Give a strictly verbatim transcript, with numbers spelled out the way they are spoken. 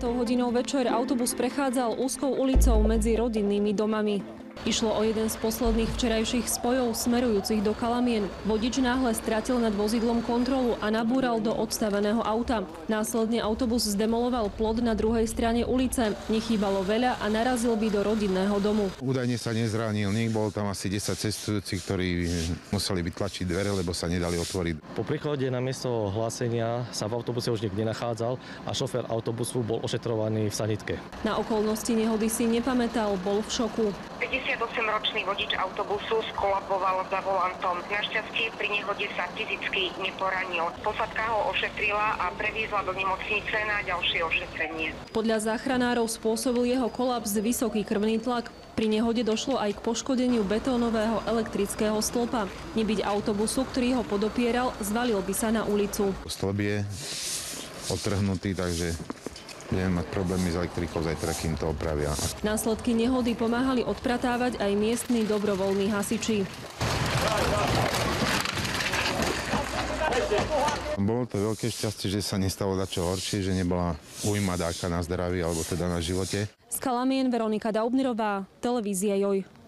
deviatou hodinou večer autobus prechádzal úzkou ulicou medzi rodinnými domami. Išlo o jeden z posledných včerajších spojov smerujúcich do Kalamien. Vodič náhle stratil nad vozidlom kontrolu a nabúral do odstaveného auta. Následne autobus zdemoloval plot na druhej strane ulice. Nechýbalo veľa a narazil by do rodinného domu. Údajne sa nezranil nik, bol tam asi desať cestujúcich, ktorí museli vytlačiť dvere, lebo sa nedali otvoriť. Po príchode na miesto hlásenia sa v autobuse už nikto nenachádzal a šofér autobusu bol ošetrovaný v sanitke. Na okolnosti nehody si nepamätal, bol v šoku. päťdesiatosemročný vodič autobusu skolaboval za volantom. Našťastie pri nehode sa fyzicky neporanil. Posádka ho ošetrila a previezla do nemocnice na ďalšie ošetrenie. Podľa záchranárov spôsobil jeho kolaps vysoký krvný tlak. Pri nehode došlo aj k poškodeniu betónového elektrického stĺpa. Nebyť autobusu, ktorý ho podopieral, zvalil by sa na ulicu. Stĺp je odtrhnutý, takže budeme mať problémy s elektrikou zajtra, kým to opravia. Následky nehody pomáhali odpratávať aj miestni dobrovoľní hasiči. Bolo to veľké šťastie, že sa nestalo dačo horšie, že nebola újma dáka na zdraví alebo teda na živote. Z Kalamien Veronika Daubnerová, televízia Joj.